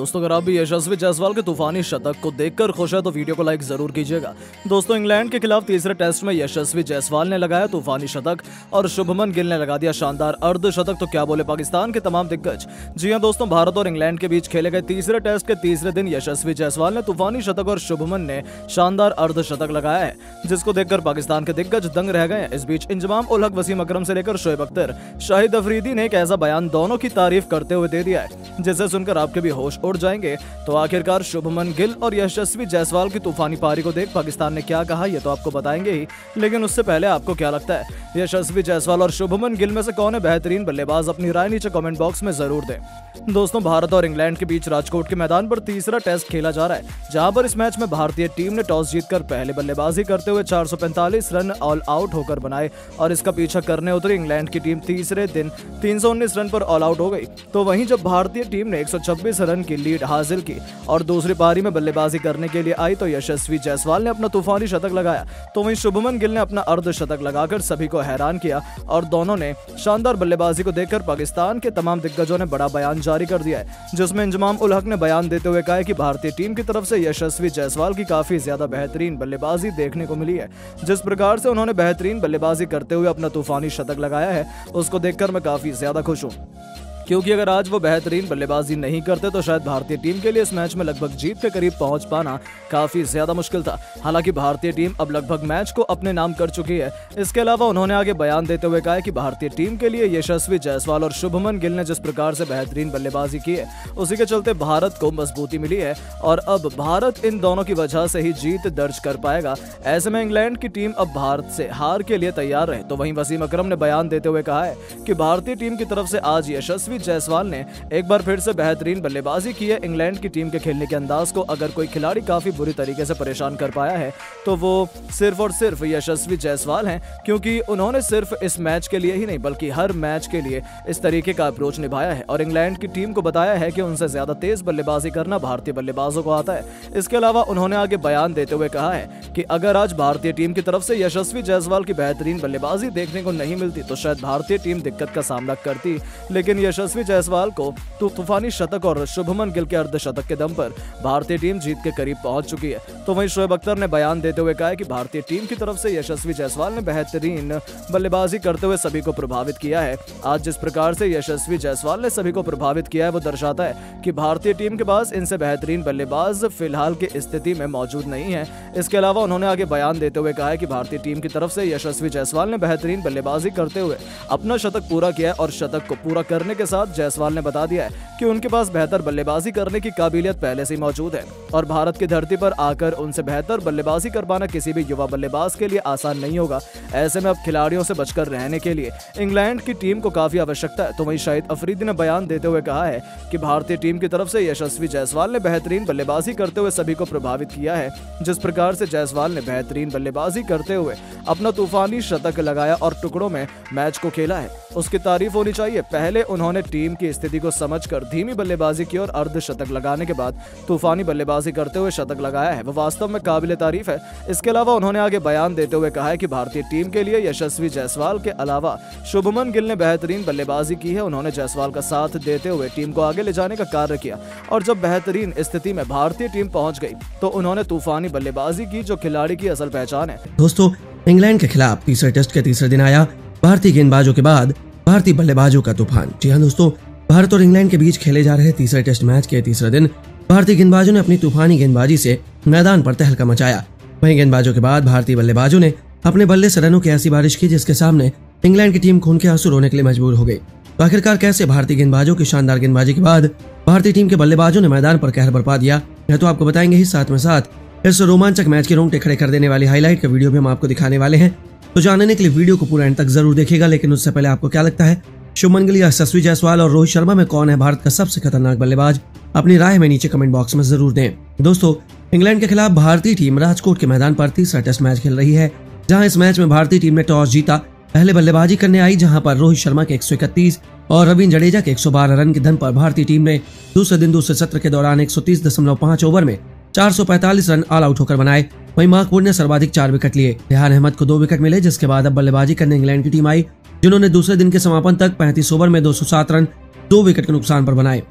दोस्तों अगर आप भी यशस्वी जायसवाल के तूफानी शतक को देखकर खुश है तो वीडियो को लाइक जरूर कीजिएगा। दोस्तों इंग्लैंड के खिलाफ तीसरे टेस्ट में यशस्वी जायसवाल ने लगाया तूफानी शतक और शुभमन गिल ने लगा दिया शानदार अर्धशतक। तो क्या बोले पाकिस्तान के तमाम दिग्गज। जी हां दोस्तों, भारत और इंग्लैंड के बीच खेले गए तीसरे टेस्ट के तीसरे दिन यशस्वी जायसवाल ने तूफानी शतक और शुभमन ने शानदार अर्धशतक लगाया है, जिसको देखकर पाकिस्तान के दिग्गज दंग रह गए। इस बीच इंजमाम उल हक, वसीम अकरम से लेकर शोएब अख्तर, शाहिद अफरीदी ने एक ऐसा बयान दोनों की तारीफ करते हुए दे दिया है जिसे सुनकर आपके भी होश उड़ जाएंगे। तो आखिरकार शुभमन गिल और यशस्वी जायसवाल की तूफानी पारी को देख पाकिस्तान ने क्या कहा ये तो आपको बताएंगे ही, लेकिन उससे पहले आपको क्या लगता है यशस्वी जायसवाल और शुभमन गिल में से कौन है बेहतरीन बल्लेबाज? अपनी राय नीचे कमेंट बॉक्स में जरूर दें। दोस्तों भारत और इंग्लैंड के बीच राजकोट के मैदान पर तीसरा टेस्ट खेला जा रहा है, जहां पर इस मैच में भारतीय टीम ने टॉस जीतकर पहले बल्लेबाजी करते हुए 445 रन ऑल आउट होकर बनाए और इसका पीछा करने उतरी इंग्लैंड की टीम तीसरे दिन 319 रन पर ऑल आउट हो गई। तो वहीं जब भारतीय टीम ने 126 रन की लीड हासिल की और दूसरी पारी में बल्लेबाजी करने के लिए आई तो यशस्वी जायसवाल ने अपना तूफानी शतक लगाया, तो वहीं शुभमन गिल ने अपना अर्धशतक लगाकर सभी को हैरान किया और दोनों ने शानदार बल्लेबाजी को देखकर पाकिस्तान के तमाम दिग्गजों ने बड़ा बयान जारी कर दिया है, जिसमें इंजमाम उल हक ने बयान देते हुए कहा है कि भारतीय टीम की तरफ से यशस्वी जायसवाल की काफी ज्यादा बेहतरीन बल्लेबाजी देखने को मिली है। जिस प्रकार से उन्होंने बेहतरीन बल्लेबाजी करते हुए अपना तूफानी शतक लगाया है उसको देखकर मैं काफी ज्यादा खुश हूँ, क्योंकि अगर आज वो बेहतरीन बल्लेबाजी नहीं करते तो शायद भारतीय टीम के लिए इस मैच में लगभग जीत के करीब पहुंच पाना काफी ज्यादा मुश्किल था। हालांकि भारतीय टीम अब लगभग मैच को अपने नाम कर चुकी है। इसके अलावा उन्होंने आगे बयान देते हुए कहा कि भारतीय टीम के लिए यशस्वी जायसवाल और शुभमन गिल ने जिस प्रकार से बेहतरीन बल्लेबाजी की है उसी के चलते भारत को मजबूती मिली है और अब भारत इन दोनों की वजह से ही जीत दर्ज कर पाएगा। ऐसे में इंग्लैंड की टीम अब भारत से हार के लिए तैयार रहे। तो वहीं वसीम अकरम ने बयान देते हुए कहा है कि भारतीय टीम की तरफ से आज यशस्वी जायसवाल ने एक बार फिर से बेहतरीन बल्लेबाजी की है। इंग्लैंड की टीम के खेलने के अंदाज को अगर कोई खिलाड़ी काफी बुरी तरीके से परेशान कर पाया है तो वो सिर्फ और सिर्फ यशस्वी जायसवाल हैं, क्योंकि उन्होंने सिर्फ इस मैच के लिए ही नहीं बल्कि हर मैच के लिए इस तरीके का अप्रोच निभाया है और इंग्लैंड की टीम को बताया है कि उनसे ज्यादा तेज बल्लेबाजी करना भारतीय बल्लेबाजों को आता है। इसके अलावा उन्होंने आगे बयान देते हुए कहा है कि अगर आज भारतीय टीम की तरफ से यशस्वी जायसवाल की बेहतरीन बल्लेबाजी देखने को नहीं मिलती तो शायद भारतीय टीम दिक्कत का सामना करती, लेकिन यशस्वी जायसवाल को तूफानी शतक और शुभमन गिल के अर्धशतक के दम पर भारतीय टीम जीत के करीब पहुंच चुकी है। तो वहीं शोएब अख्तर ने बयान देते हुए कहा कि भारतीय टीम की तरफ से यशस्वी जायसवाल ने बेहतरीन बल्लेबाजी करते हुए सभी को प्रभावित किया है। आज जिस प्रकार से यशस्वी जायसवाल ने सभी को प्रभावित किया है वो दर्शाता है कि भारतीय टीम के पास इनसे बेहतरीन बल्लेबाज फिलहाल की स्थिति में मौजूद नहीं है। इसके अलावा उन्होंने आगे बयान देते हुए कहा है कि भारतीय टीम की तरफ से यशस्वी जायसवाल ने बेहतरीन बल्लेबाजी करते हुए अपना शतक पूरा किया है और शतक को पूरा करने के साथ जायसवाल ने बता दिया है कि उनके पास बेहतर बल्लेबाजी करने की काबिलियत पहले से ही मौजूद है और भारत की धरती पर आकर उनसे बेहतर बल्लेबाजी कर पाना किसी भी युवा बल्लेबाज के लिए आसान नहीं होगा। ऐसे में अब खिलाड़ियों से बचकर रहने के लिए इंग्लैंड की टीम को काफी आवश्यकता है। तो वहीं शाहिद अफरीदी ने बयान देते हुए कहा है कि भारतीय टीम की तरफ से यशस्वी जायसवाल ने बेहतरीन बल्लेबाजी करते हुए सभी को प्रभावित किया है। जिस प्रकार से जायसवाल ने बेहतरीन बल्लेबाजी करते हुए अपना तूफानी शतक लगाया और टुकड़ों में मैच को खेला है उसकी तारीफ होनी चाहिए। पहले उन्होंने टीम की स्थिति को समझकर धीमी बल्लेबाजी की और अर्धशतक लगाने के बाद तूफानी बल्लेबाजी करते हुए शतक लगाया है, वो वास्तव में काबिले तारीफ है। इसके अलावा उन्होंने आगे बयान देते हुए कहा है कि भारतीय टीम के लिए यशस्वी जायसवाल के अलावा शुभमन गिल ने बेहतरीन बल्लेबाजी की है। उन्होंने जायसवाल का साथ देते हुए टीम को आगे ले जाने का कार्य किया और जब बेहतरीन स्थिति में भारतीय टीम पहुंच गई तो उन्होंने तूफानी बल्लेबाजी की जो खिलाड़ी की असल पहचान है। दोस्तों इंग्लैंड के खिलाफ तीसरे टेस्ट के तीसरे दिन आया भारतीय गेंदबाजों के बाद भारतीय बल्लेबाजों का तूफान। जी हाँ दोस्तों, भारत और इंग्लैंड के बीच खेले जा रहे तीसरे टेस्ट मैच के तीसरे दिन भारतीय गेंदबाजों ने अपनी तूफानी गेंदबाजी से मैदान पर तहलका मचाया। वहीं गेंदबाजों के बाद भारतीय बल्लेबाजों ने अपने बल्ले से रनों की ऐसी बारिश की जिसके सामने इंग्लैंड की टीम खून के आंसू रोने के लिए मजबूर हो गई। तो आखिरकार कैसे भारतीय गेंदबाजों की शानदार गेंदबाजी के बाद भारतीय टीम के बल्लेबाजों ने मैदान पर कहर बरपा दिया है तो आपको बताएंगे ही, साथ में साथ इस रोमांचक मैच के रोंगटे खड़े कर देने वाली हाईलाइट का वीडियो भी हम आपको दिखाने वाले हैं। तो जानने के लिए वीडियो को पूरा एंड तक जरूर देखिएगा। लेकिन उससे पहले आपको क्या लगता है शुभमन गिल, यशस्वी जायसवाल और रोहित शर्मा में कौन है भारत का सबसे खतरनाक बल्लेबाज? अपनी राय में नीचे कमेंट बॉक्स में जरूर दें। दोस्तों इंग्लैंड के खिलाफ भारतीय टीम राजकोट के मैदान पर तीसरा टेस्ट मैच खेल रही है, जहां इस मैच में भारतीय टीम ने टॉस जीता, पहले बल्लेबाजी करने आई, जहां पर रोहित शर्मा के 131 और रविंद्र जडेजा के 112 रन के दम पर भारतीय टीम ने दूसरे दिन दूसरे सत्र के दौरान 130.5 ओवर में 445 रन ऑल आउट होकर बनाए। वहीं माकबूर ने सर्वाधिक 4 विकेट लिए। रेहान अहमद को 2 विकेट मिले, जिसके बाद अब बल्लेबाजी करने इंग्लैंड की टीम आई, जिन्होंने दूसरे दिन के समापन तक 35 ओवर में 207 रन 2 विकेट के नुकसान पर बनाए।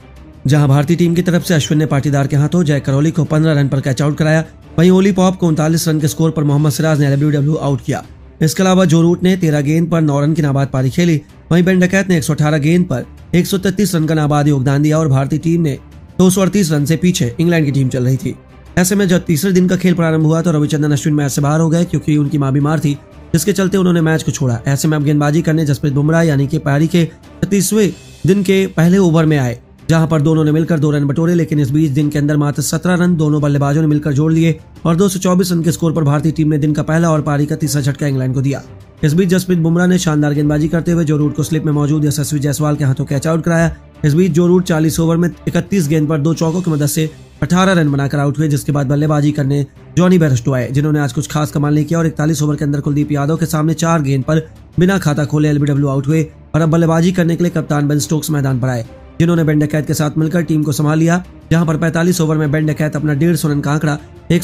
जहां भारतीय टीम की तरफ से अश्विन ने पाटीदार के हाथों जय करौली को 15 रन पर कैच आउट कराया। वहीं ओली पॉप को 39 रन के स्कोर पर मोहम्मद सिराज ने LBW आउट किया। इसके अलावा जो रूट ने 13 गेंद पर 9 रन की नाबाद पारी खेली। वहीं बेन डकैत ने 118 गेंद पर 133 रन का नाबाद योगदान दिया और भारतीय टीम ने 238 रन से पीछे इंग्लैंड की टीम चल रही थी। ऐसे में जब तीसरे दिन का खेल प्रारंभ हुआ तो रविचंद्रन अश्विन मैच से बाहर हो गए क्योंकि उनकी मां बीमार थी, जिसके चलते उन्होंने मैच को छोड़ा। ऐसे में अब गेंदबाजी करने जसप्रीत बुमराह यानी कि पारी के 36वें दिन के पहले ओवर में आए, जहां पर दोनों ने मिलकर 2 रन बटोरे। लेकिन इस बीच दिन के अंदर मात्र 17 रन दोनों बल्लेबाजों ने मिलकर जोड़ लिए और 224 रन के स्कोर पर भारतीय टीम ने दिन का पहला और पारी का तीसरा झटका इंग्लैंड को दिया। इस बीच जसप्रीत बुमराह ने शानदार गेंदबाजी करते हुए जो रूट को स्लिप में मौजूद यशस्वी जायसवाल के हाथों कैच आउट कराया। इस बीच जो रूट 40 ओवर में 31 गेंद पर 2 चौकों की मदद से 18 रन बनाकर आउट हुए, जिसके बाद बल्लेबाजी करने जॉनी बेयरस्टो आए, जिन्होंने आज कुछ खास कमाल नहीं किया और 41 ओवर के अंदर कुलदीप यादव के सामने 4 गेंद पर बिना खाता खोले LBW आउट हुए। और अब बल्लेबाजी करने के लिए कप्तान बेन स्टोक्स मैदान पर आए, जिन्होंने बेन डकैत के साथ मिलकर टीम को संभाल लिया। जहां पर 45 ओवर में बेन डकैत अपना 150 रन का आंकड़ा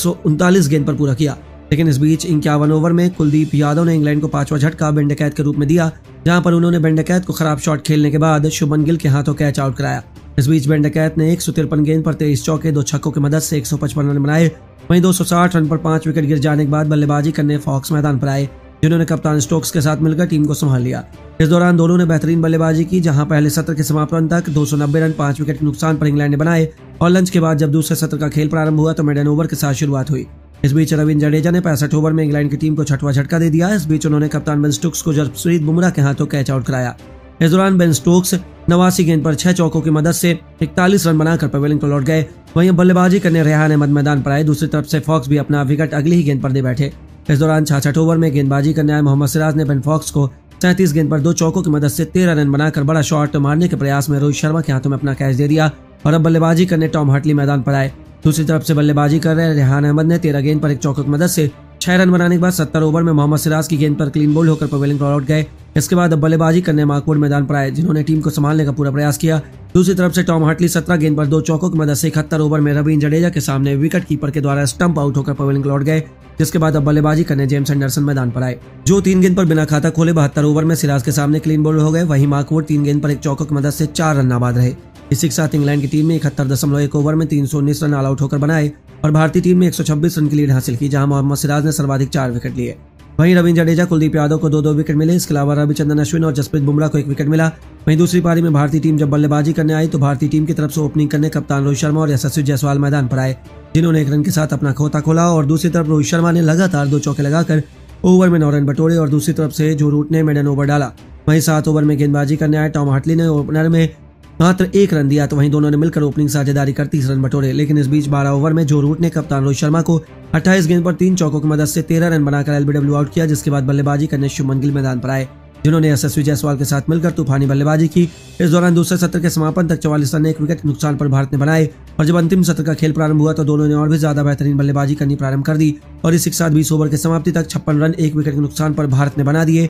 139 गेंद पर पूरा किया। लेकिन इस बीच 51 ओवर में कुलदीप यादव ने इंग्लैंड को 5वां झटका बेन डकैत के रूप में दिया, जहां पर उन्होंने बेन डकैत को खराब शॉट खेलने के बाद शुभमन गिल के हाथों कैच आउट कराया। इस बीच बेन डकैत ने 153 गेंद पर 23 चौके 2 छक्कों की मदद से 155 रन बनाए। वहीं 260 रन पर 5 विकेट गिर जाने के बाद बल्लेबाजी करने फॉक्स मैदान पर आए, जिन्होंने कप्तान स्टोक्स के साथ मिलकर टीम को संभाल लिया। इस दौरान दोनों ने बेहतरीन बल्लेबाजी की, जहां पहले सत्र के समापन तक 290 रन 5 विकेट के नुकसान पर इंग्लैंड ने बनाए और लंच के बाद जब दूसरे सत्र का खेल प्रारंभ हुआ तो मिडन ओवर के साथ शुरुआत हुई। इस बीच रविंद्र जडेजा ने 65 ओवर में इंग्लैंड की टीम को 6वां झटका दे दिया। इस बीच उन्होंने कप्तान बेन स्टोक्स को जसप्रीत बुमराह के हाथों कैच आउट कराया। इस दौरान बेन स्टोक्स 89 गेंद पर 6 चौकों की मदद से 41 रन बनाकर पवेलियन को लौट गए। वहीं बल्लेबाजी करने रेहान अहमद मैदान पर आए। दूसरी तरफ से फॉक्स भी अपना विकेट अगली ही गेंद पर दे बैठे। इस दौरान 66 ओवर में गेंदबाजी करने आए मोहम्मद सिराज ने बेन फॉक्स को 37 गेंद पर 2 चौकों की मदद से 13 रन बनाकर बड़ा शॉट मारने के प्रयास में रोहित शर्मा के हाथों में अपना कैच दे दिया और अब बल्लेबाजी करने टॉम हार्टली मैदान पर आए। दूसरी तरफ से बल्लेबाजी कर रहे रेहान अहमद ने 13 गेंद पर 1 चौके की मदद से 6 रन बनाने के बाद 70 ओवर में मोहम्मद सिराज की गेंद पर क्लीन बोल्ड होकर पवेलियन को लौट गए। इसके बाद अब बल्लेबाजी करने माकवुड मैदान पर आए, जिन्होंने टीम को संभालने का पूरा प्रयास किया। दूसरी तरफ से टॉम हार्टली 17 गेंद पर 2 चौकों की मदद से 71 ओवर में रविंद्र जडेजा के सामने विकेट कीपर के द्वारा स्टंप आउट होकर पवेलियन को लौट गए। जिसके बाद अब बल्लेबाजी करने जेम्स एंडरसन मैदान पर आए, जो 3 गेंद पर बिना खाता खोले 72 ओवर में सिराज के सामने क्लीन बोल्ड हो गए। वहीं माकवुड 3 गेंद पर 1 चौकों की मदद से 4 रन नाबाद रहे। इसी के साथ इंग्लैंड की टीम ने 71.1 ओवर में 319 रन ऑल आउट होकर बनाए और भारतीय टीम ने 126 रन की लीड हासिल की, जहां मोहम्मद सिराज ने सर्वाधिक 4 विकेट लिए। वहीं रविंद्र जडेजा कुलदीप यादव को 2-2 विकेट मिले। इसके अलावा रविचंद्रन अश्विन और जसप्रीत बुमराह को 1 विकेट मिला। वहीं दूसरी पारी में भारतीय टीम जब बल्लेबाजी करने आई तो भारतीय टीम की तरफ से ओपनिंग करने कप्तान रोहित शर्मा और यशस्वी जायसवाल मैदान पर आए, जिन्होंने 1 रन के साथ अपना खोता खोला और दूसरी तरफ रोहित शर्मा ने लगातार 2 चौके लगाकर ओवर में 9 रन बटोरे और दूसरी तरफ से जो रूट ने मेडन ओवर डाला। वहीं 7 ओवर में गेंदबाजी करने आए टॉम हार्टली ने ओपनर में मात्र 1 रन दिया, तो वहीं दोनों ने मिलकर ओपनिंग साझेदारी कर 30 रन बटोरे। लेकिन इस बीच 12 ओवर में जो रूट ने कप्तान रोहित शर्मा को 28 गेंद पर 3 चौकों की मदद से 13 रन बनाकर LBW आउट किया, जिसके बाद बल्लेबाजी करने शुभमन गिल मैदान पर आए, जिन्होंने यशस्वी जायसवाल के साथ मिलकर तूफानी बल्लेबाजी की। इस दौरान दूसरे सत्र के समापन तक 44 रन 1 विकेट के नुकसान पर भारत ने बनाए और जब अंतिम सत्र का खेल प्रारंभ हुआ तो दोनों ने और भी ज्यादा बेहतरीन बल्लेबाजी करनी प्रारंभ कर दी और इसी के साथ 20 ओवर के समाप्ति तक 56 रन 1 विकेट के नुकसान पर भारत ने बना दिए